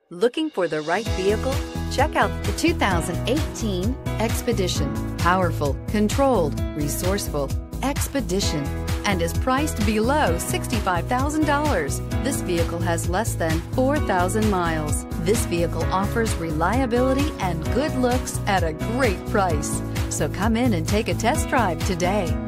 Looking for the right vehicle? Check out the 2018 Expedition. Powerful, controlled, resourceful. Expedition, and is priced below $65,000. This vehicle has less than 4,000 miles. This vehicle offers reliability and good looks at a great price. So come in and take a test drive today.